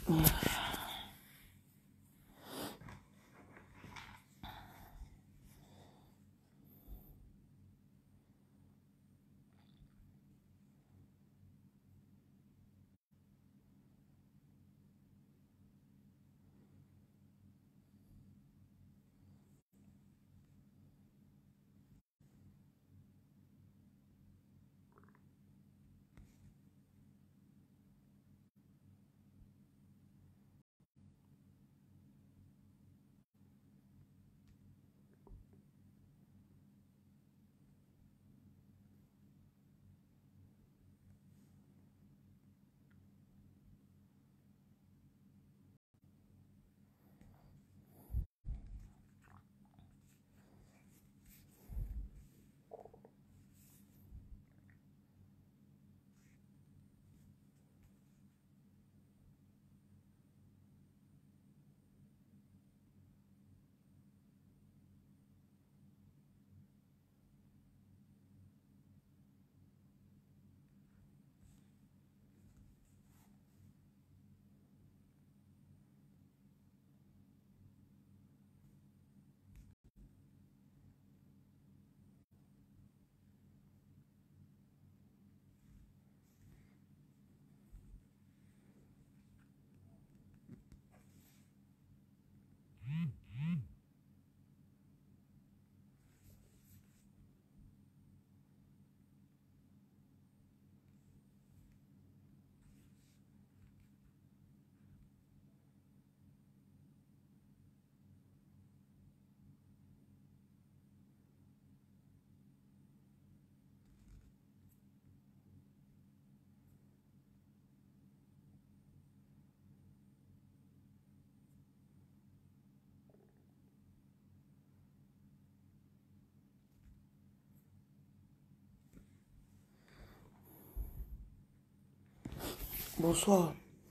Bonsoir.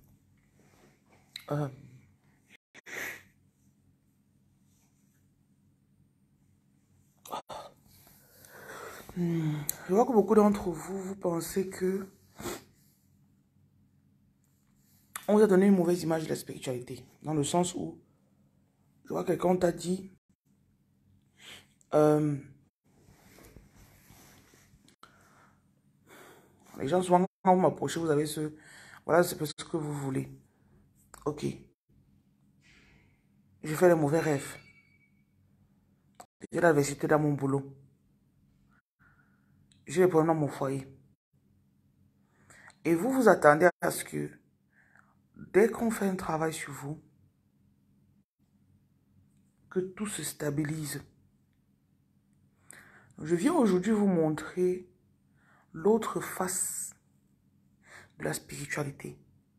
Je vois que beaucoup d'entre vous, vous pensez que on vous a donné une mauvaise image de la spiritualité. Dans le sens où, je vois que quelqu'un t'a dit, les gens souvent quand vous m'approchez, vous avez ce, voilà, c'est parce que vous voulez. Ok. Je fais les mauvais rêves. J'ai l'adversité dans mon boulot. J'ai les problèmes dans mon foyer. Et vous vous attendez à ce que, dès qu'on fait un travail sur vous, que tout se stabilise. Je viens aujourd'hui vous montrer l'autre face de la spiritualité.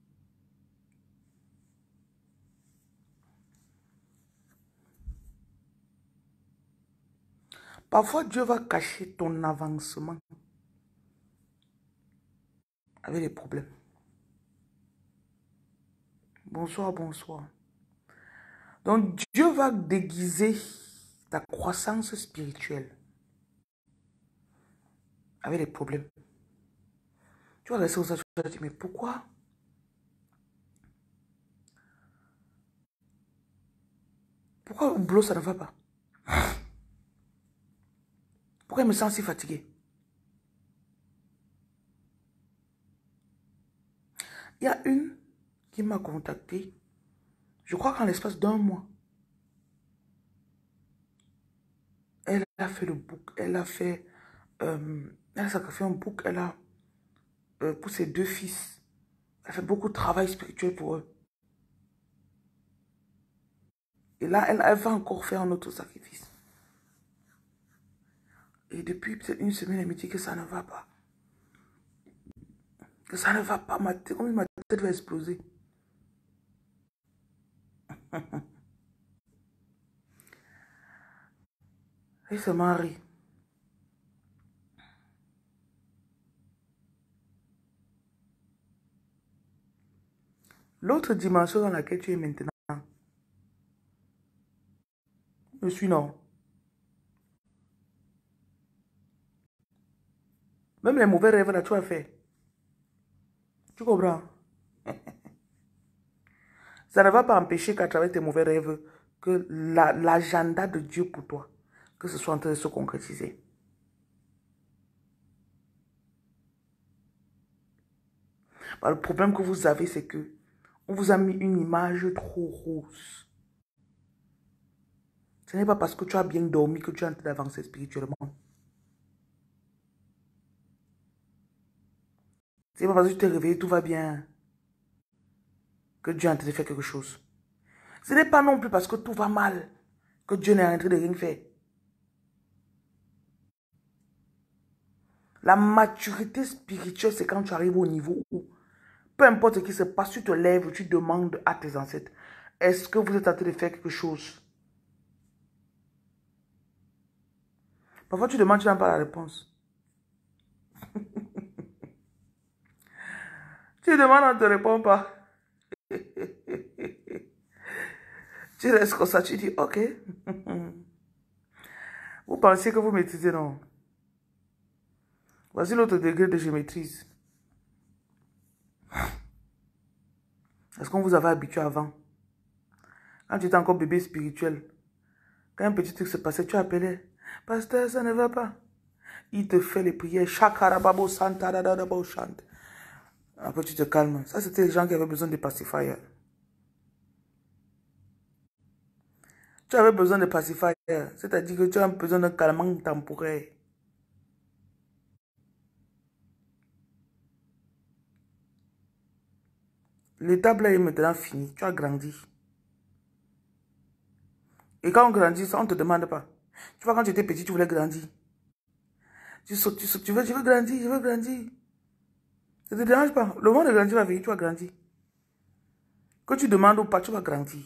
Parfois, Dieu va cacher ton avancement avec des problèmes. Bonsoir, bonsoir. Donc, Dieu va déguiser ta croissance spirituelle avec des problèmes. Tu vas rester au ça, tu vas te dire, mais pourquoi? Pourquoi au boulot, ça ne va pas? Pourquoi je me sens si fatigué? Il y a une qui m'a contacté, je crois qu'en l'espace d'un mois, elle a fait le book, elle a fait, elle a sacrifié un book, elle a, pour ses deux fils, elle a fait beaucoup de travail spirituel pour eux. Et là, elle va encore faire un autre sacrifice. Et depuis peut-être une semaine, elle me dit que ça ne va pas. Que ça ne va pas, ma tête, comme ma tête va exploser. Elle se marie. L'autre dimension dans laquelle tu es maintenant, je suis non. Même les mauvais rêves là, tu as fait. Tu comprends? Ça ne va pas empêcher qu'à travers tes mauvais rêves, que l'agenda de Dieu pour toi, que ce soit en train de se concrétiser. Bah, le problème que vous avez, c'est que on vous a mis une image trop rose. Ce n'est pas parce que tu as bien dormi que tu es en train d'avancer spirituellement. Ce n'est pas parce que tu t'es réveillé, tout va bien, que Dieu est en train de faire quelque chose. Ce n'est pas non plus parce que tout va mal que Dieu n'est en train de rien faire. La maturité spirituelle, c'est quand tu arrives au niveau où, peu importe ce qui se passe, tu te lèves, tu demandes à tes ancêtres, est-ce que vous êtes en train de faire quelque chose? Parfois, tu demandes, tu n'as pas la réponse. Tu demandes, on ne te répond pas. Tu restes comme ça, tu dis, ok. Vous pensez que vous maîtrisez, non? Voici l'autre degré de je maîtrise. Est-ce qu'on vous avait habitué avant? Quand tu étais encore bébé spirituel, quand un petit truc se passait, tu appelais, pasteur, ça ne va pas. Il te fait les prières, chakarababo santadadabo chante. Après, tu te calmes. Ça, c'était les gens qui avaient besoin de pacifier. Tu avais besoin de pacifier, c'est-à-dire que tu as besoin d'un calmant temporaire. L'étape là est maintenant finie. Tu as grandi. Et quand on grandit, ça, on ne te demande pas. Tu vois, quand tu étais petit, tu voulais grandir. Tu sautes, tu veux, je veux grandir, je veux grandir. Ça ne te dérange pas. Le moment de grandir va venir, tu vas grandir. Que tu demandes ou pas, tu vas grandir.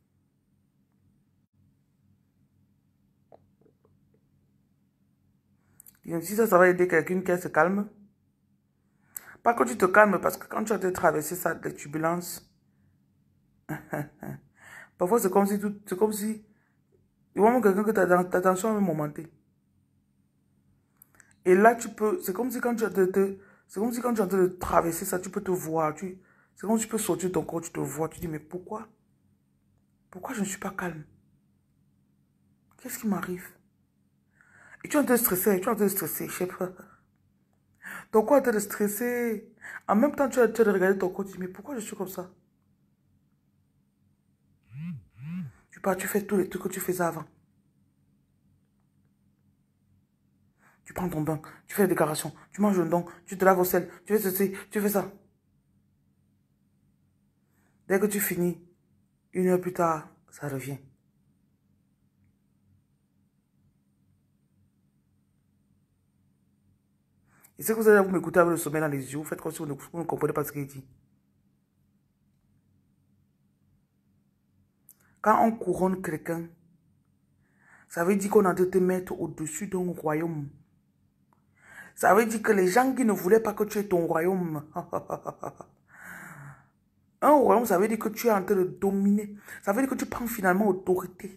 Et si ça va aider quelqu'un qui se calme. Pas que tu te calmes, parce que quand tu as traversé ça, des turbulences, parfois c'est comme si il y a quelqu'un que ta tension est momentée. Et là, tu peux, c'est comme si quand tu es en train de traverser ça, tu peux te voir. C'est comme si tu peux sortir de ton corps, tu te vois. Tu dis, mais pourquoi? Pourquoi je ne suis pas calme? Qu'est-ce qui m'arrive? Et tu es en train de stresser, je sais pas. Ton corps est en train de stresser. En même temps, tu es en train de regarder ton corps, tu dis, mais pourquoi je suis comme ça? Tu pars, tu fais tous les trucs que tu faisais avant. Tu prends ton bain, tu fais les déclarations, tu manges un don, tu te laves au sel, tu fais ceci, tu fais ça. Dès que tu finis, 1 heure plus tard, ça revient. Et c'est que vous allez vous m'écouter avec le sommeil dans les yeux, vous faites comme si vous ne comprenez pas ce qu'il dit. Quand on couronne quelqu'un, ça veut dire qu'on a de te mettre au-dessus d'un royaume. Ça veut dire que les gens qui ne voulaient pas que tu aies ton royaume, un royaume, ça veut dire que tu es en train de dominer. Ça veut dire que tu prends finalement autorité.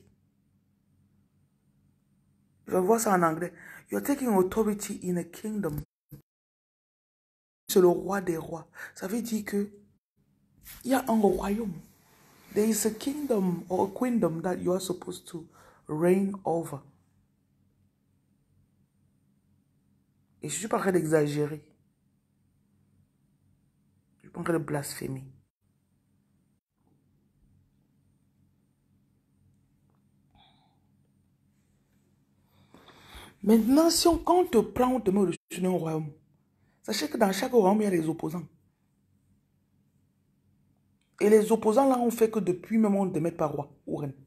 Je vois ça en anglais. You're taking authority in a kingdom. C'est le roi des rois. Ça veut dire que il y a un royaume. There is a kingdom or a queendom that you are supposed to reign over. Et je ne suis pas en train d'exagérer. Je suis pas en train de blasphémer. Maintenant, quand on te prend, on te met au-dessus d'un royaume. Sachez que dans chaque royaume, il y a des opposants. Et les opposants, là, on fait que depuis même, on ne te met pas roi ou reine.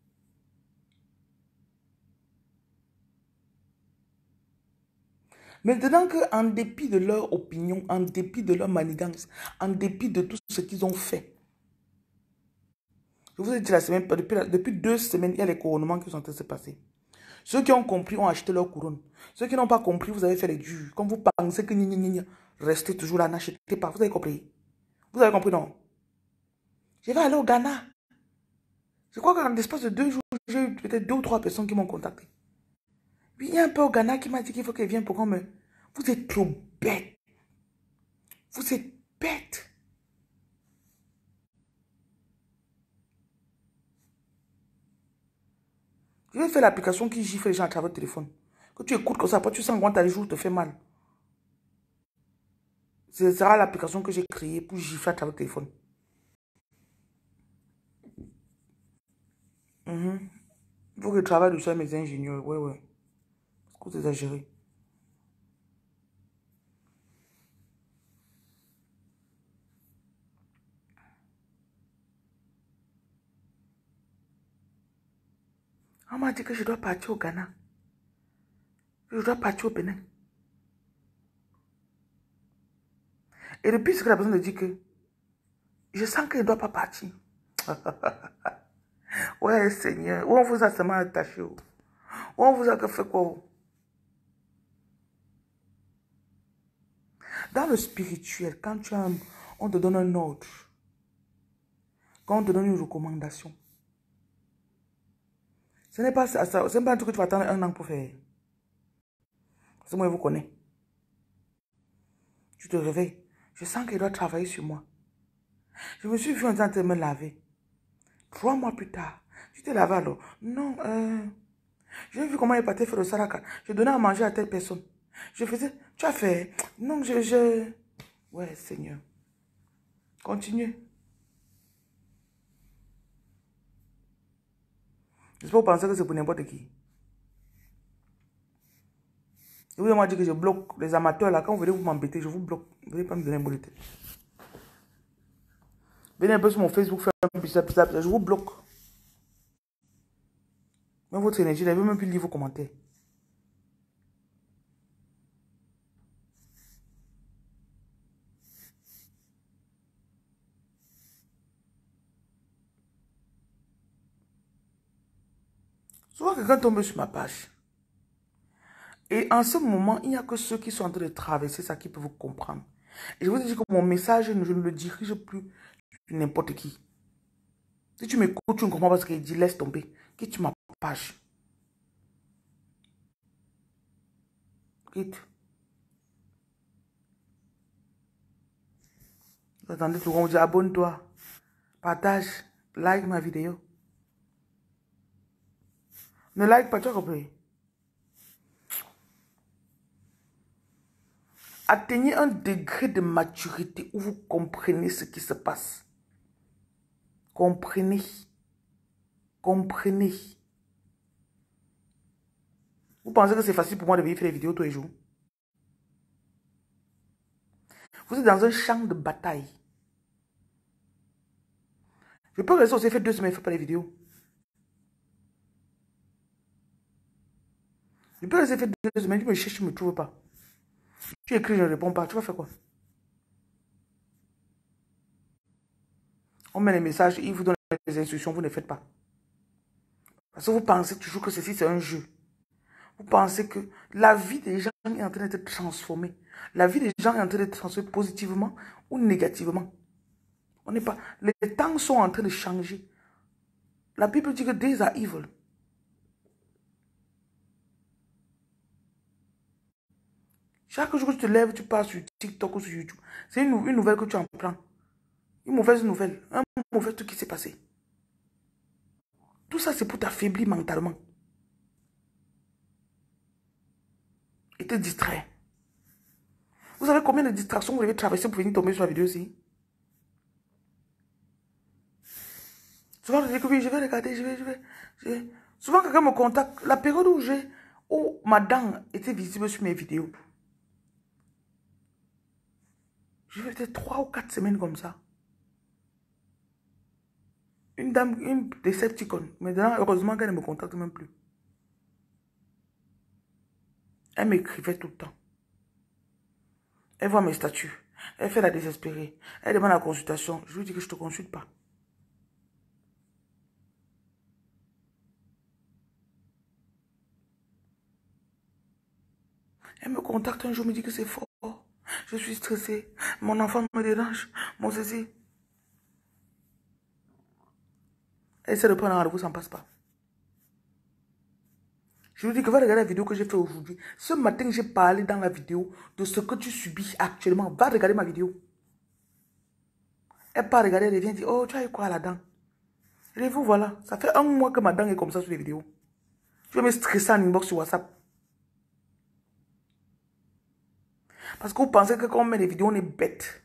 Maintenant qu'en dépit de leur opinion, en dépit de leur manigance, en dépit de tout ce qu'ils ont fait, je vous ai dit la semaine, depuis 2 semaines, il y a les couronnements qui sont en train de se passer. Ceux qui ont compris ont acheté leur couronne. Ceux qui n'ont pas compris, vous avez fait les durs. Comme vous pensez que restez toujours là, n'achetez pas. Vous avez compris? Vous avez compris, non? Je vais aller au Ghana. Je crois qu'en l'espace de 2 jours, j'ai eu peut-être 2 ou 3 personnes qui m'ont contacté. Puis il y a un peu au Ghana qui m'a dit qu'il faut qu'elle vienne pour qu'on me... Vous êtes trop bête. Vous êtes bête. Je vais faire l'application qui gifle les gens à travers le téléphone. Que tu écoutes comme ça, après tu sens quand ta joue te fait mal. Ce sera l'application que j'ai créée pour gifler à travers le téléphone. Il faut que je travaille dessus avec mes ingénieurs. Ouais, ouais. C'est trop exagéré. On m'a dit que je dois partir au Ghana. Je dois partir au Bénin. Et depuis ce que la personne me dit que je sens qu'elle ne doit pas partir. Ouais, Seigneur. Où on vous a seulement attaché. Où on vous a fait quoi? Dans le spirituel, quand on te donne un ordre, quand on te donne une recommandation, ce n'est pas ça, ce n'est pas un truc que tu vas attendre un an pour faire. Parce que moi, je vous connais. Tu te réveilles. Je sens qu'elle doit travailler sur moi. Je me suis vu en train de me laver. 3 mois plus tard, tu t'es lavé alors? Non, j'ai vu comment elle partait faire le saraka. Je donnais à manger à telle personne. Je faisais, tu as fait? Non, Ouais, Seigneur. Continue. J'espère que vous pensez que c'est pour n'importe qui. Je vous ai dit que je bloque les amateurs là. Quand vous venez vous m'embêter, je vous bloque. Vous ne venez pas me donner un bout de tête. Venez un peu sur mon Facebook faire un bizarre, je vous bloque. Même votre énergie, je ne vais même plus lire vos commentaires. Souvent, quelqu'un tombe sur ma page. Et en ce moment, il n'y a que ceux qui sont en train de traverser ça qui peuvent vous comprendre. Et je vous dis que mon message, je ne le dirige plus sur n'importe qui. Si tu m'écoutes, tu ne comprends pas ce qu'il dit, laisse tomber. Quitte ma page. Quitte. Vous attendez tout le monde, vous dit abonne-toi, partage, like ma vidéo. Ne like pas, tu as compris. Atteignez un degré de maturité où vous comprenez ce qui se passe. Comprenez. Comprenez. Vous pensez que c'est facile pour moi de venir faire des vidéos tous les jours? Vous êtes dans un champ de bataille. Je peux rester aussi faire 2 semaines, je ne fais pas les vidéos. Je peux rester faire 2 semaines, tu me cherches, tu ne me trouves pas. Tu écris, je ne réponds pas. Tu vas faire quoi? On met les messages, ils vous donnent les instructions, vous ne les faites pas. Parce que vous pensez toujours que ceci, c'est un jeu. Vous pensez que la vie des gens est en train d'être transformée. La vie des gens est en train d'être transformée positivement ou négativement. On n'est pas... Les temps sont en train de changer. La Bible dit que days are evil. Chaque jour que tu te lèves, tu pars sur TikTok ou sur YouTube. C'est une nouvelle que tu en prends. Une mauvaise nouvelle. Un mauvais truc qui s'est passé. Tout ça, c'est pour t'affaiblir mentalement. Et te distraire. Vous savez combien de distractions vous devez traverser pour venir tomber sur la vidéo ici? Souvent, je dis que oui, je vais regarder, je vais. Souvent, quelqu'un me contacte. La période où ma dent était visible sur mes vidéos, je vais peut-être 3 ou 4 semaines comme ça. Une dame, une Decepticon. Maintenant, heureusement qu'elle ne me contacte même plus. Elle m'écrivait tout le temps. Elle voit mes statuts. Elle fait la désespérée. Elle demande la consultation. Je lui dis que je ne te consulte pas. Elle me contacte un jour, me dit que c'est fort. Je suis stressée. Mon enfant me dérange. Mon ceci. Elle essaie de prendre un rendez-vous, ça ne passe pas. Je lui dis que va regarder la vidéo que j'ai fait aujourd'hui. Ce matin, j'ai parlé dans la vidéo de ce que tu subis actuellement. Va regarder ma vidéo. Elle part regarder, elle vient dire, oh, tu as eu quoi à la dent? Je dis, vous voilà. Ça fait 1 mois que ma dent est comme ça sur les vidéos. Tu vas me stresser en inbox sur WhatsApp. Parce que vous pensez que quand on met des vidéos, on est bête.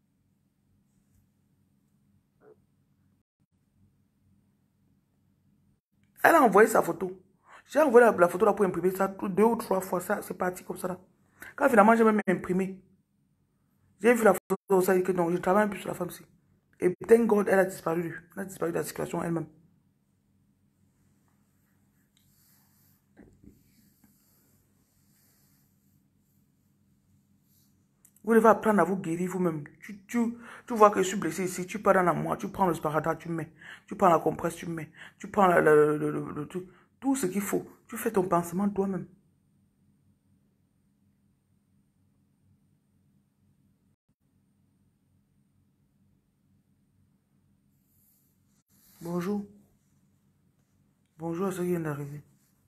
Elle a envoyé sa photo. J'ai envoyé la photo là pour imprimer ça 2 ou 3 fois. Ça, c'est parti comme ça là. Quand finalement, j'ai même imprimé. J'ai vu la photo, ça dit que non, je travaille plus sur la femme-ci. Et thank God, elle a disparu. Elle a disparu de la situation elle-même. Vous devez apprendre à vous guérir vous-même. Tu vois que je suis blessé ici, tu pars dans la moi, tu prends le sparadrap, tu mets. Tu prends la compresse, tu mets. Tu prends tout ce qu'il faut. Tu fais ton pansement toi-même. Bonjour. Bonjour à ceux qui viennent d'arriver.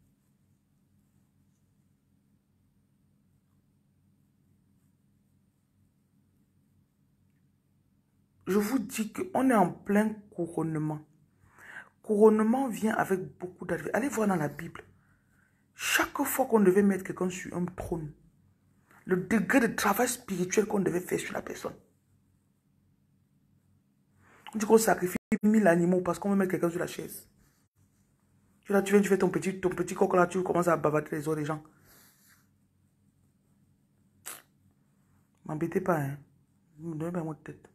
Je vous dis qu'on est en plein couronnement. Couronnement vient avec beaucoup d'adversité. Allez voir dans la Bible. Chaque fois qu'on devait mettre quelqu'un sur un trône, le degré de travail spirituel qu'on devait faire sur la personne. On dit qu'on sacrifie 1000 animaux parce qu'on veut mettre quelqu'un sur la chaise. Là, tu viens, tu fais ton petit coq là, tu commences à bavater les autres des gens. M'embêtez pas, hein. Vous me donnez pas mon tête.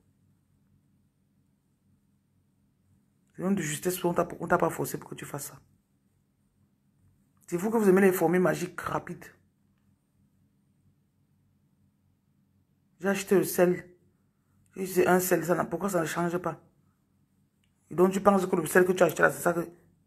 C'est une de justesse, on t'a pas forcé pour que tu fasses ça. C'est vous que vous aimez les formules magiques rapides. J'ai acheté le sel. J'ai acheté un sel, pourquoi ça ne change pas? Et donc tu penses que le sel que tu as acheté là, c'est ça que...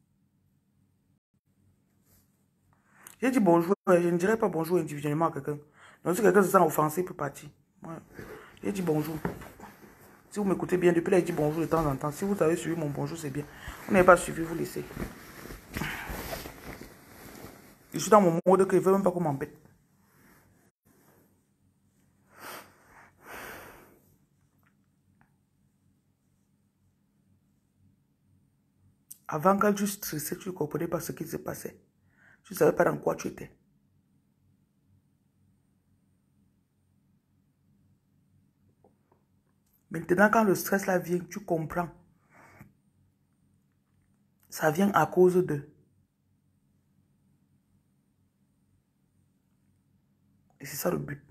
J'ai dit bonjour, je ne dirais pas bonjour individuellement à quelqu'un. Donc si quelqu'un se sent offensé, il peut partir. Ouais. J'ai dit bonjour. Si vous m'écoutez bien, depuis là, il dit bonjour de temps en temps. Si vous avez suivi mon bonjour, c'est bien. Vous n'avez pas suivi, vous laissez. Je suis dans mon mode que je ne veux même pas qu'on m'embête. Avant, quand tu stressais, tu ne comprenais pas ce qui se passait. Tu ne savais pas dans quoi tu étais. Maintenant, quand le stress là vient, tu comprends. Ça vient à cause de. Et c'est ça le but.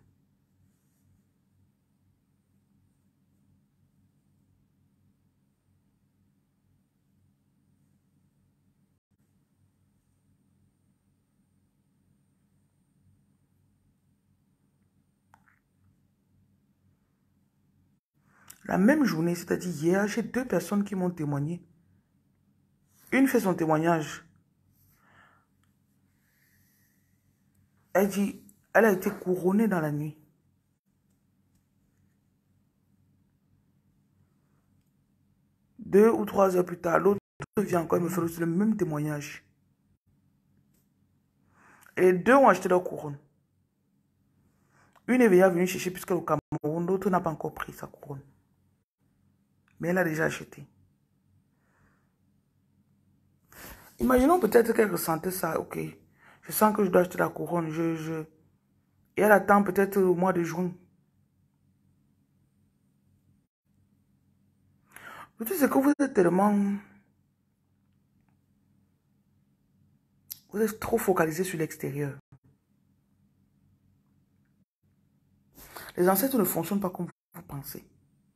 La même journée, c'est-à-dire hier, j'ai 2 personnes qui m'ont témoigné. Une fait son témoignage. Elle dit, elle a été couronnée dans la nuit. 2 ou 3 heures plus tard, l'autre vient encore me faire le même témoignage. Et les 2 ont acheté leur couronne. Une est venue chercher puisqu'elle est au Cameroun, l'autre n'a pas encore pris sa couronne. Mais elle a déjà acheté. Imaginons peut-être qu'elle ressentait ça, ok. Je sens que je dois acheter la couronne, Et elle attend peut-être au mois de juin. Le truc, c'est que vous êtes tellement... Vous êtes trop focalisé sur l'extérieur. Les ancêtres ne fonctionnent pas comme vous pensez.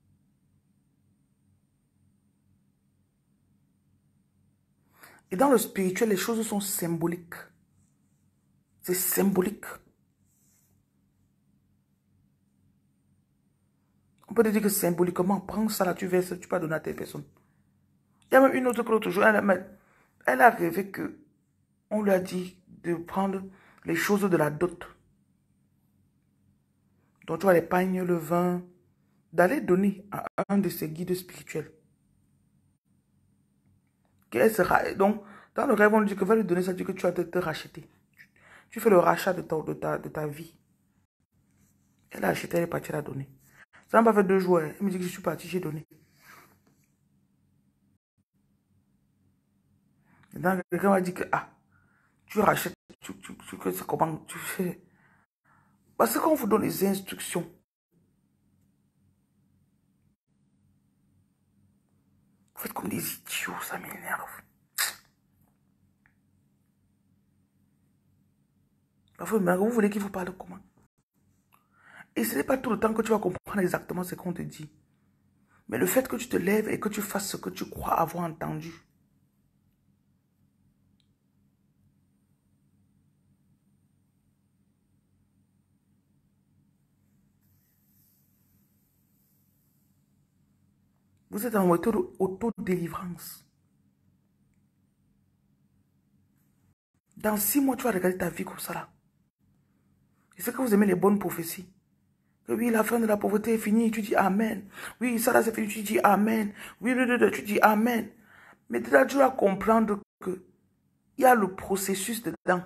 Et dans le spirituel, les choses sont symboliques. C'est symbolique. On peut te dire que symboliquement, prends ça là, tu verses, tu peux donner à telle personne. Il y a même une autre que l'autre jour, elle a rêvé que on lui a dit de prendre les choses de la dot. Donc tu vois les pagnes, le vin, d'aller donner à un de ses guides spirituels. Qu'elle sera, donc, dans le rêve, on lui dit que va lui donner ça, dit que tu vas te racheter. Tu fais le rachat de ta vie. Elle a acheté, elle est partie la donner. Ça n'a pas fait 2 jours. Elle me dit que je suis partie, j'ai donné. Maintenant, quelqu'un m'a dit que, ah, Tu rachètes, c'est comment tu fais. Parce qu'on vous donne les instructions. Vous faites comme des idiots, ça m'énerve. Parfois, vous voulez qu'il vous parle comment? Et ce n'est pas tout le temps que tu vas comprendre exactement ce qu'on te dit. Mais le fait que tu te lèves et que tu fasses ce que tu crois avoir entendu. Vous êtes en mode auto-délivrance. Dans 6 mois, tu vas regarder ta vie comme ça là. Et c'est que vous aimez les bonnes prophéties. Que oui, la fin de la pauvreté est finie, tu dis Amen. Oui, ça là c'est fini, tu dis Amen. Oui, tu dis Amen. Mais là, tu vas comprendre que il y a le processus dedans.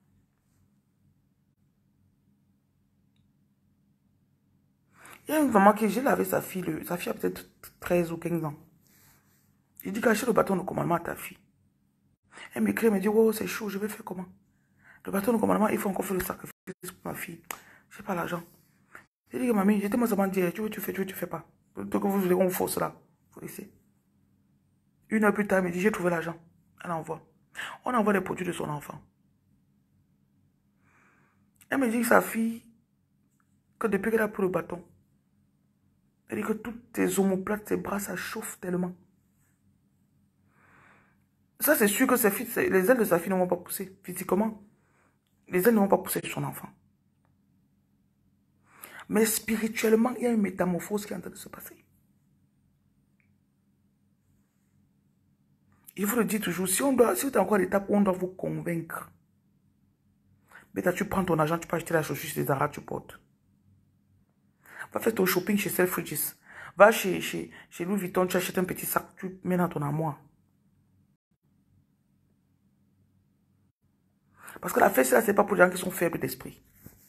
Il y a une maman qui, j'ai lavé sa fille a peut-être 13 ou 15 ans. Il dit cacher le bâton de commandement à ta fille. Elle m'écrit, elle me dit, oh, c'est chaud, je vais faire comment? Le bâton de commandement, il faut encore faire le sacrifice pour ma fille. Je n'ai pas l'argent. J'ai dit que mamie, j'étais moi seulement dire, tu veux, tu fais pas. Donc vous voulez qu'on force là. Faut laisser. 1 heure plus tard, elle me dit, j'ai trouvé l'argent. Elle envoie. On envoie les produits de son enfant. Elle me dit que sa fille, que depuis qu'elle a pris le bâton, elle dit que toutes tes omoplates, ses bras, ça chauffe tellement. Ça, c'est sûr que les ailes de sa fille ne vont pas pousser physiquement. Les ailes ne vont pas pousser sur son enfant. Mais spirituellement, il y a une métamorphose qui est en train de se passer. Il vous le dit toujours, si vous êtes encore à l'étape où on doit vous convaincre, mais tu prends ton argent, tu peux acheter la chaussure chez Zara, tu portes. Va faire ton shopping chez Selfridges. Va chez Louis Vuitton, tu achètes un petit sac, tu mets dans ton armoire. Parce que la fête, là, ce n'est pas pour les gens qui sont faibles d'esprit.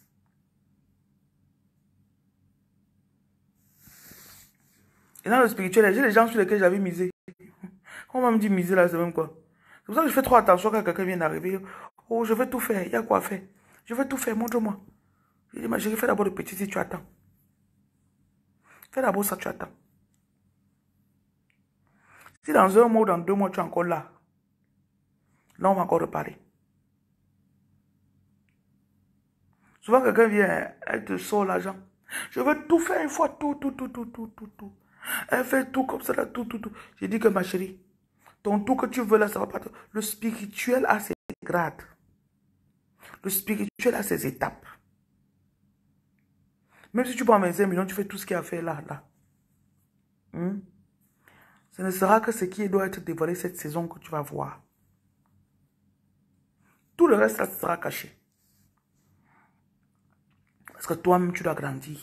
Et dans le spirituel, j'ai les gens sur lesquels j'avais misé. On va me dire miser là, c'est même quoi. C'est pour ça que je fais trop attention quand quelqu'un vient d'arriver. Oh, je vais tout faire, il y a quoi faire. Je vais tout faire, montre-moi. Je dis, ma chérie, fais d'abord le petit si tu attends. Fais d'abord ça, tu attends. Si dans 1 mois ou dans 2 mois, tu es encore là, on va encore reparler. Souvent, quelqu'un vient, elle te sort l'argent. Je veux tout faire une fois, tout. Elle fait tout comme ça, là, tout. J'ai dit que ma chérie, ton tout que tu veux là, ça va pas. Le spirituel a ses grades. Le spirituel a ses étapes. Même si tu prends 25 millions, tu fais tout ce qu'il y a à faire là. Ce ne sera que ce qui doit être dévoilé cette saison que tu vas voir. Tout le reste, ça sera caché. Parce que toi-même, tu dois grandir.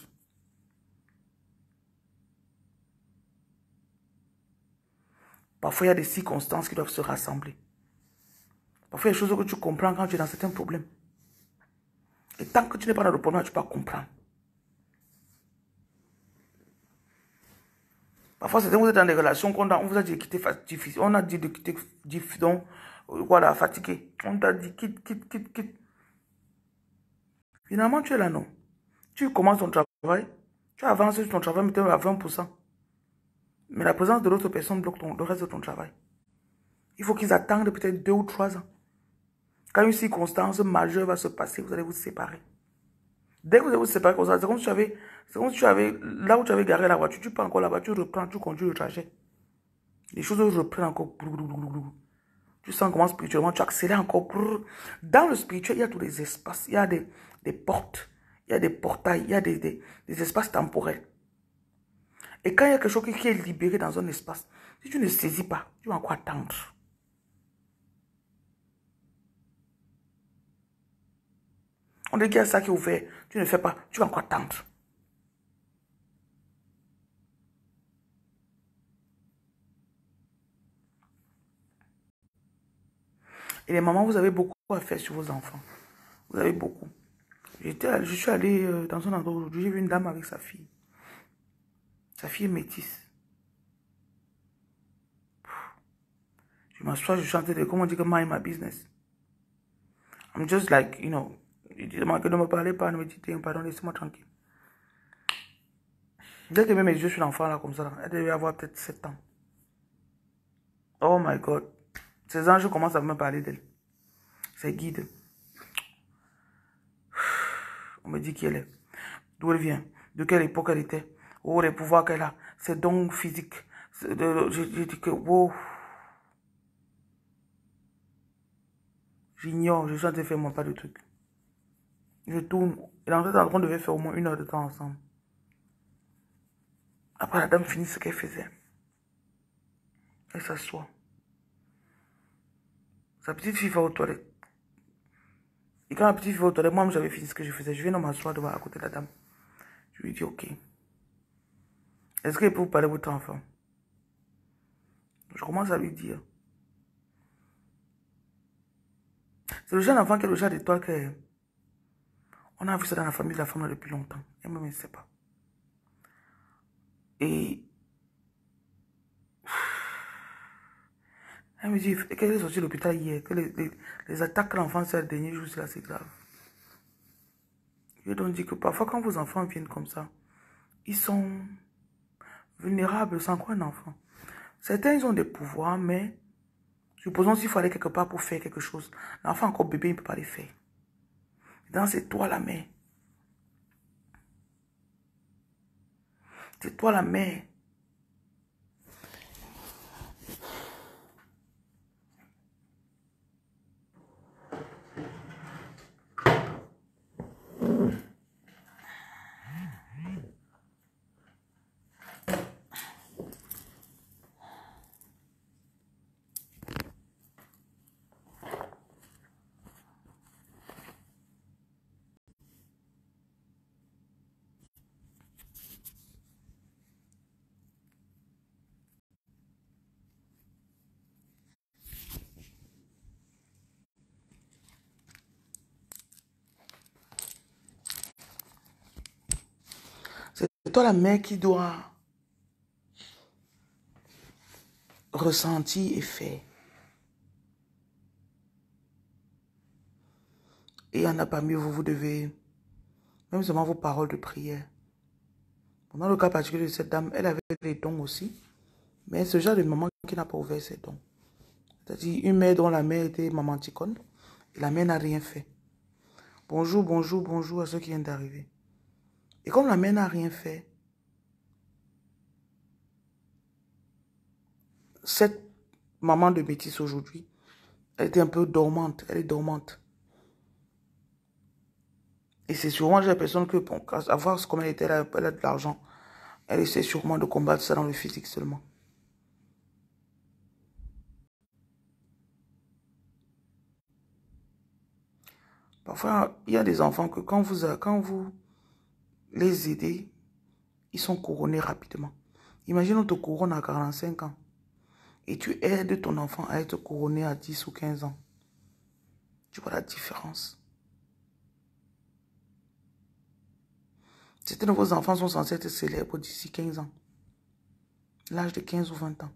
Parfois, il y a des circonstances qui doivent se rassembler. Parfois, il y a des choses que tu comprends quand tu es dans certains problèmes. Et tant que tu n'es pas dans le problème, tu ne peux pas comprendre. Parfois, c'est quand vous êtes dans des relations qu'on vous a dit de quitter difficile. On a dit de quitter difficile. Voilà, fatigué. On t'a dit quitte. Finalement, tu es là, non. Tu commences ton travail. Tu avances sur ton travail, mais à 20%. Mais la présence de l'autre personne bloque le reste de ton travail. Il faut qu'ils attendent peut-être 2 ou 3 ans. Quand une circonstance majeure va se passer, vous allez vous séparer. Dès que vous allez vous séparer comme ça, c'est comme si tu avais, là où tu avais garé la voiture, tu prends encore la voiture, tu reprends, tu conduis le trajet. Les choses reprennent encore. Tu sens comment spirituellement tu accélères encore. Dans le spirituel, il y a tous les espaces. Il y a des portes, il y a des portails, il y a des espaces temporels. Et quand il y a quelque chose qui est libéré dans un espace, si tu ne saisis pas, tu vas encore attendre. On dit qu'il y a ça qui est ouvert, tu ne fais pas, tu vas encore attendre. Et les mamans, vous avez beaucoup à faire sur vos enfants. Vous avez beaucoup. Je suis allé dans un endroit aujourd'hui, j'ai vu une dame avec sa fille. Sa fille est métisse. Je m'assois, je chante de comment on dit que mind my business. I'm just like, you know, il dit que ne me parlez pas, ne me dites rien, pardon, laissez-moi tranquille. Dès que même mes yeux sur l'enfant là, comme ça, là, elle devait avoir peut-être 7 ans. Oh my God. Ces anges commencent à me parler d'elle. Ces guides. On me dit qui elle est. D'où elle vient. De quelle époque elle était. Oh, les pouvoirs qu'elle a. Ses dons physiques. Je dis que, wow. J'ignore, je suis en train de faire moi pas de trucs. Je tourne. Et en fait, on devait faire au moins 1 heure de temps ensemble. Après, la dame finit ce qu'elle faisait. Elle s'assoit. Sa petite fille va aux toilettes. Et quand la petite fille va aux toilettes, moi, j'avais fini ce que je faisais. Je viens de m'asseoir devant à côté de la dame. Je lui dis, ok. Est-ce qu'elle peut vous parler de votre enfant? Je commence à lui dire. C'est le genre d'enfant qui est le genre d'étoile que... On a vu ça dans la famille de la femme depuis longtemps. Elle-même ne sait pas. Et... Elle me dit qu'elle est sortie de l'hôpital hier, que les attaques que l'enfant fait le dernier jour, c'est assez grave. Je lui ai donc dit que parfois, quand vos enfants viennent comme ça, ils sont vulnérables sans quoi un enfant. Certains, ils ont des pouvoirs, mais supposons s'il faut aller quelque part pour faire quelque chose. L'enfant encore bébé, il ne peut pas les faire. Dans c'est toi la mère. C'est toi la mère. C'est toi la mère qui doit ressentir et faire. Et il y en a parmi vous, vous devez, même seulement vos paroles de prière. Dans le cas particulier de cette dame, elle avait des dons aussi, mais ce genre de maman qui n'a pas ouvert ses dons. C'est-à-dire une mère dont la mère était maman ticone, et la mère n'a rien fait. Bonjour, bonjour, bonjour à ceux qui viennent d'arriver. Et comme la mère n'a rien fait, cette maman de métis aujourd'hui, elle était un peu dormante, elle est dormante. Et c'est sûrement la personne que, bon, à voir comment elle était, elle a de l'argent. Elle essaie sûrement de combattre ça dans le physique seulement. Parfois, il y a des enfants que quand vous les aidez, ils sont couronnés rapidement. Imagine on te couronne à 45 ans et tu aides ton enfant à être couronné à 10 ou 15 ans. Tu vois la différence. Certains de vos enfants sont censés être célèbres d'ici 15 ans. L'âge de 15 ou 20 ans.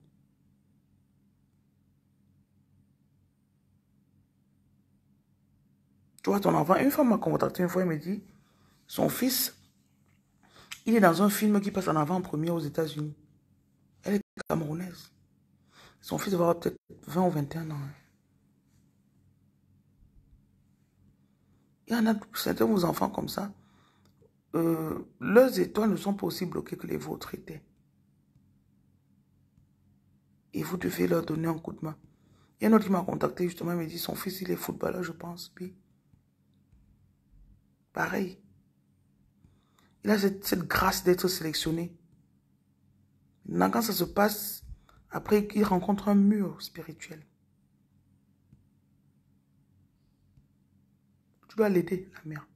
Tu vois ton enfant, une femme m'a contacté une fois, elle me dit, son fils, il est dans un film qui passe en avant-première aux États-Unis. Elle est camerounaise. Son fils va avoir peut-être 20 ou 21 ans. Il y en a certains de vos enfants comme ça. Leurs étoiles ne sont pas aussi bloquées que les vôtres étaient. Et vous devez leur donner un coup de main. Il y a un autre qui m'a contacté justement, il me dit son fils il est footballeur, je pense. Puis, pareil. Il a cette grâce d'être sélectionné. Maintenant, quand ça se passe, après il rencontre un mur spirituel. Tu dois l'aider, la mère.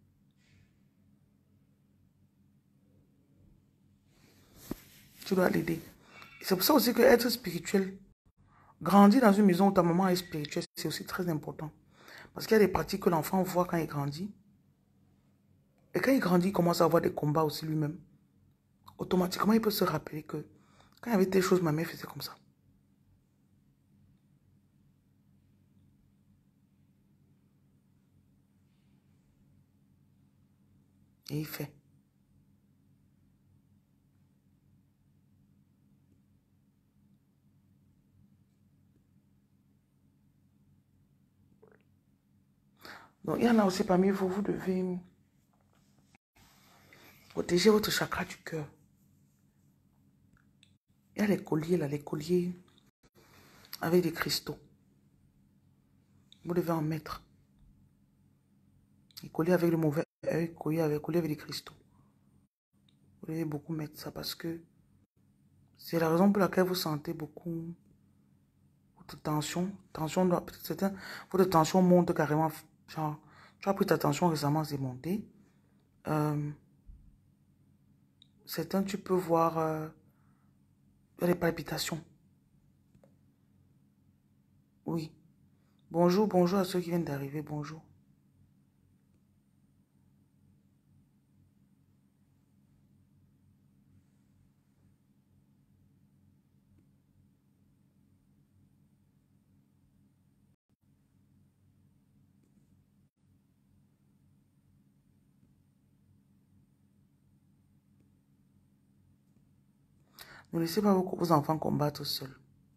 Tu dois l'aider. C'est pour ça aussi que être spirituel, grandir dans une maison où ta maman est spirituelle, c'est aussi très important. Parce qu'il y a des pratiques que l'enfant voit quand il grandit. Et quand il grandit, il commence à avoir des combats aussi lui-même. Automatiquement, il peut se rappeler que quand il y avait des choses, ma mère faisait comme ça. Et il fait. Donc, il y en a aussi parmi vous, vous devez protéger votre chakra du cœur. Il y a les colliers là, les colliers avec des cristaux. Vous devez en mettre. Les colliers avec le mauvais œil, colliers avec des cristaux. Vous devez beaucoup mettre ça parce que c'est la raison pour laquelle vous sentez beaucoup votre tension. Votre tension monte carrément. Genre, tu as pris ta tension récemment, c'est monté. Certains, tu peux voir les palpitations. Oui. Bonjour, bonjour à ceux qui viennent d'arriver. Bonjour. Ne laissez pas vos enfants combattre seuls.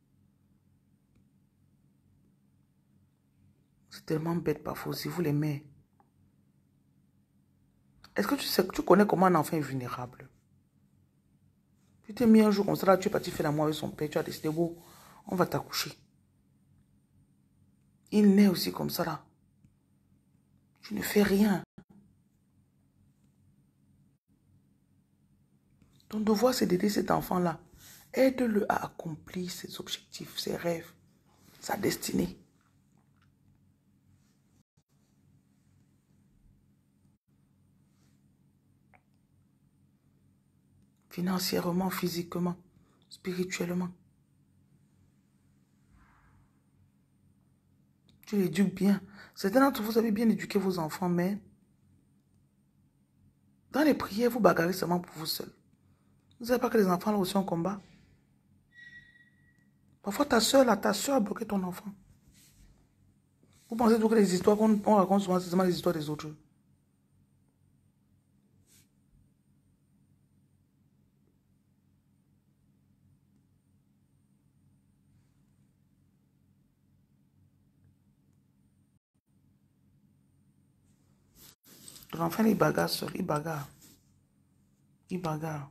C'est tellement bête parfois aussi, vous les mères. Est-ce que tu sais, tu connais comment un enfant est vulnérable? Tu t'es mis un jour comme ça, là, tu es parti faire l'amour avec son père, tu as décidé, bon, on va t'accoucher. Il naît aussi comme ça, là. Tu ne fais rien. Ton devoir, c'est d'aider cet enfant-là. Aide-le à accomplir ses objectifs, ses rêves, sa destinée. Financièrement, physiquement, spirituellement. Tu l'éduques bien. Certains d'entre vous avez bien éduqué vos enfants, mais dans les prières, vous bagarrez seulement pour vous seul. Vous ne savez pas que les enfants là aussi ont combat. Parfois, ta soeur a bloqué ton enfant. Vous pensez toujours que les histoires qu'on raconte souvent, c'est seulement les histoires des autres. Ton enfant, il bagarre seul, il bagarre. Il bagarre.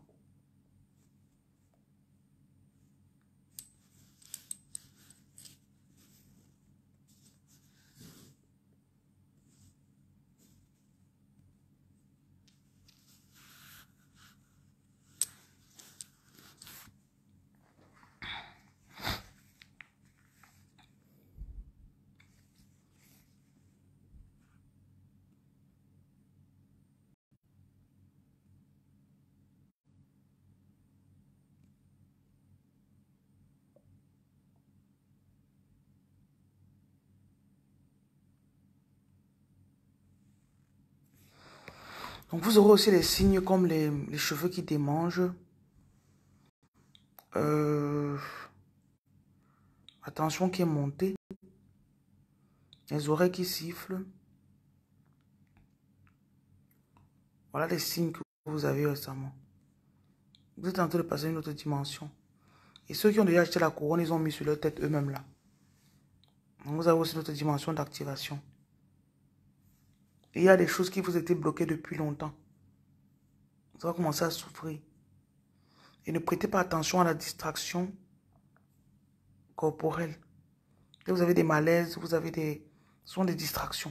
Donc, vous aurez aussi les signes comme les cheveux qui démangent. La tension qui est montée. Les oreilles qui sifflent. Voilà les signes que vous avez récemment. Vous êtes en train de passer à une autre dimension. Et ceux qui ont déjà acheté la couronne, ils ont mis sur leur tête eux-mêmes là. Donc, vous avez aussi notre dimension d'activation. Et il y a des choses qui vous étaient bloquées depuis longtemps. Vous allez commencer à souffrir. Et ne prêtez pas attention à la distraction corporelle. Et vous avez des malaises, vous avez des... Ce sont des distractions.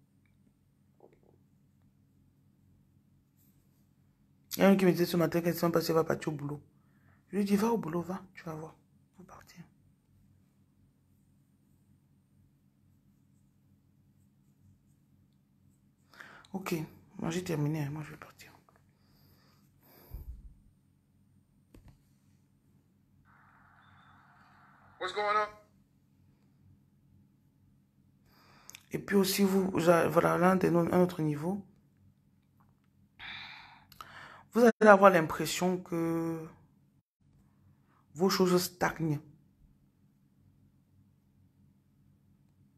Il y a un qui me disait ce matin qu'elle ne sait pas si elle va partir au boulot. Je lui dis, va au boulot, va, tu vas voir. Faut partir. Ok, moi j'ai terminé, moi je vais partir. What's going on? Et puis aussi, voilà, là, un autre niveau. Vous allez avoir l'impression que vos choses stagnent.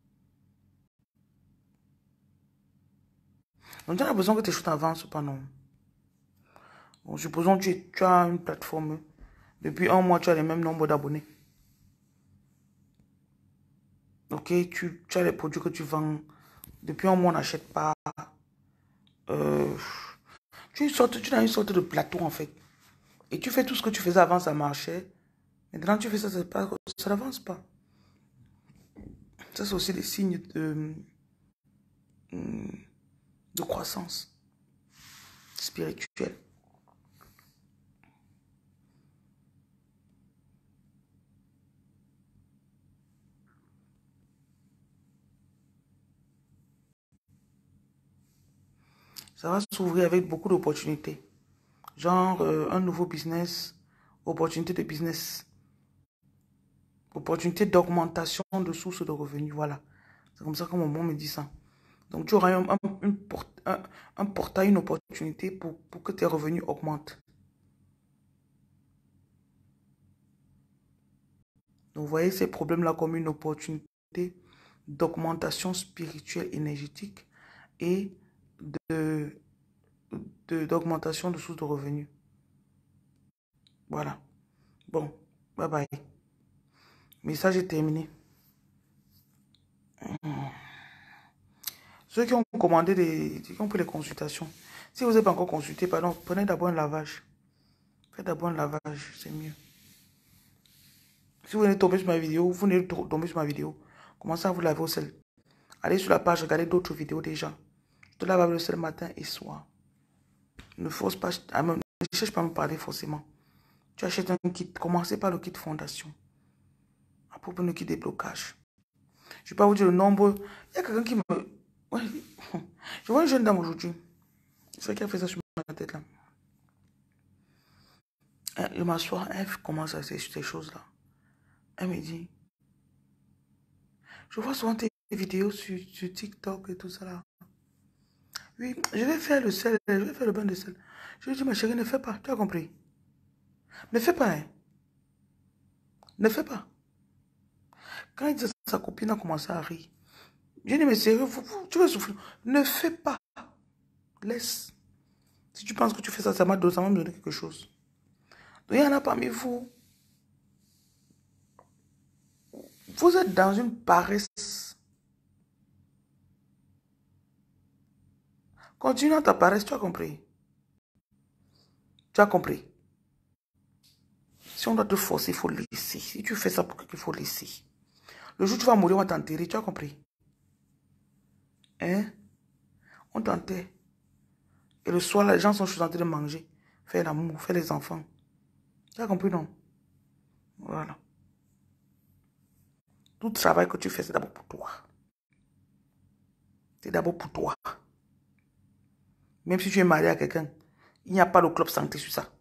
Donc, tu as l'impression que tes choses avancent pas, non. Bon, supposons que tu as une plateforme. Depuis un mois, tu as le même nombre d'abonnés. Ok, tu as les produits que tu vends. Depuis un mois, on n'achète pas. Euh, tu as une sorte de plateau en fait. Et tu fais tout ce que tu faisais avant, ça marchait. Maintenant, tu fais ça, ça n'avance pas. Ça, c'est aussi des signes de croissance spirituelle. Ça va s'ouvrir avec beaucoup d'opportunités. Genre un nouveau business, opportunité de business, opportunité d'augmentation de sources de revenus. Voilà. C'est comme ça que mon me dit ça. Donc tu auras un portail, une opportunité pour que tes revenus augmentent. Donc vous voyez ces problèmes-là comme une opportunité d'augmentation spirituelle énergétique et d'augmentation de sources de revenus. Voilà. Bon, bye bye. Message est terminé. Ceux qui ont commandé qui ont pris les consultations, si vous n'avez pas encore consulté, pardon, prenez d'abord un lavage. Faites d'abord un lavage, c'est mieux. Si vous venez de tomber sur ma vidéo, vous venez de tomber sur ma vidéo, commencez à vous laver au sel. Allez sur la page, regardez d'autres vidéos déjà. Je te lave avec le sel matin et soir. Ne force pas, ne cherche pas à me parler forcément. Tu achètes un kit, commencez par le kit fondation. Après, le kit déblocage. Je ne vais pas vous dire le nombre. Il y a quelqu'un qui me... Ouais. Je vois une jeune dame aujourd'hui. C'est vrai qu'elle fait ça sur ma tête là. Je m'assois, elle commence à ces choses-là. Elle me dit, je vois souvent tes vidéos sur TikTok et tout ça là. Oui, je vais faire le sel, je vais faire le bain de sel. Je lui dis, ma chérie, ne fais pas, tu as compris. Ne fais pas, hein. Ne fais pas. Quand il dit ça, sa copine a commencé à rire. Je dis, mais sérieux, tu veux souffrir. Ne fais pas. Laisse. Si tu penses que tu fais ça, ça va me donner quelque chose. Donc, il y en a parmi vous. Vous êtes dans une paresse. Continue dans ta paresse, tu as compris. Tu as compris. Si on doit te forcer, il faut laisser. Si tu fais ça pour qu'il faut laisser. Le jour où tu vas mourir, on va t'enterrer, tu as compris. Hein? On t'enterre. Et le soir, là, les gens sont en train de manger, faire l'amour, faire les enfants. Tu as compris, non? Voilà. Tout travail que tu fais, c'est d'abord pour toi. C'est d'abord pour toi. Même si tu es marié à quelqu'un, il n'y a pas de club santé sur ça.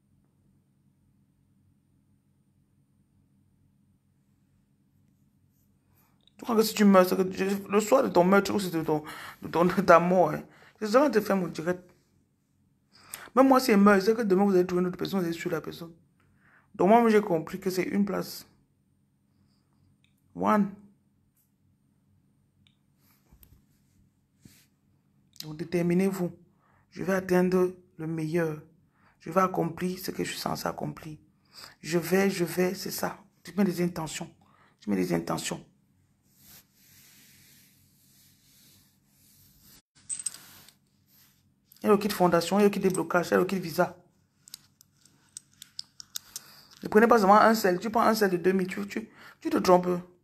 Tu crois que si tu meurs, le soir de ton meurtre ou de ta mort, hein, c'est ça qui te fait mon direct. Même moi, si elle meurt, c'est que demain vous allez trouver une autre personne, vous allez suivre la personne. Donc moi, j'ai compris que c'est une place. One. Donc déterminez-vous. Je vais atteindre le meilleur. Je vais accomplir ce que je suis censé accomplir. Je vais, c'est ça. Tu mets des intentions. Tu mets des intentions. Il y a le kit fondation, il y a le kit déblocage, il y a le kit visa. Ne prenez pas seulement un sel. Tu prends un sel de 2000, tu te trompes.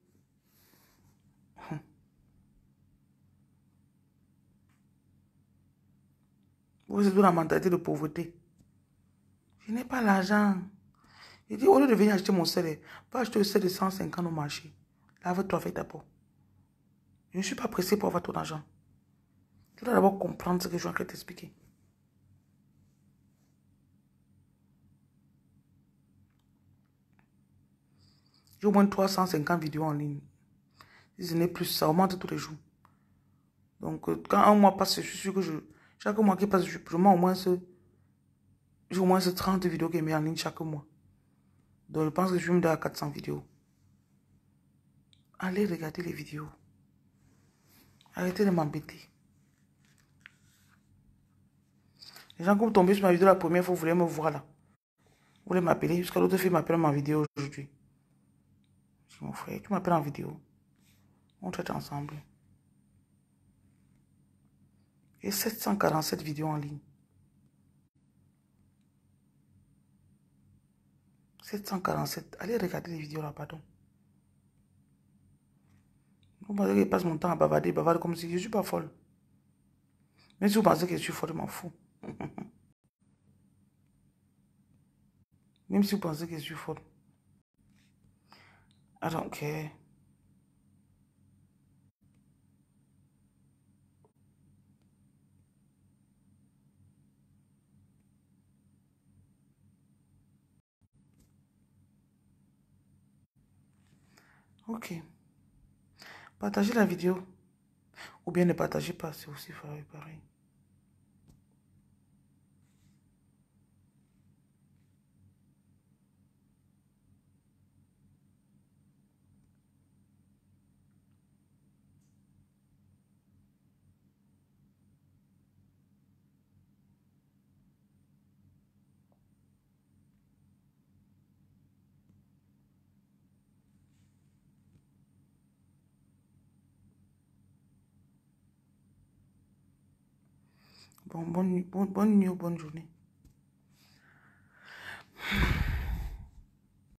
Vous êtes dans la mentalité de pauvreté. Je n'ai pas l'argent. Je dis, au lieu de venir acheter mon sel, va acheter le sel de 150 au marché. Lave-toi avec d'abord. Je ne suis pas pressé pour avoir ton argent. Tu dois d'abord comprendre ce que je suis en train de t'expliquer. J'ai au moins 350 vidéos en ligne. Si ce n'est plus, ça augmente tous les jours. Donc, quand un mois passe, je suis sûr que chaque mois qui passe, je mets j'ai au moins 30 vidéos qui sont mises en ligne chaque mois. Donc, je pense que je vais me donner à 400 vidéos. Allez regarder les vidéos. Arrêtez de m'embêter. Les gens, comme tombés sur ma vidéo la première fois, vous voulez me voir là. Vous voulez m'appeler, jusqu'à l'autre fille m'appelle en vidéo aujourd'hui. Je dis, mon frère, tu m'appelles en vidéo. On traite ensemble. Et 747 vidéos en ligne. 747. Allez regarder les vidéos là, pardon. Vous pensez que je passe mon temps à bavarder, bavarder comme si je ne suis pas folle. Mais si vous pensez que je suis folle, je m'en fous. Même si vous pensez que je suis folle. I don't care. Ok. Partagez la vidéo. Ou bien ne partagez pas, c'est aussi pareil. Bon, bonne nuit ou bonne journée.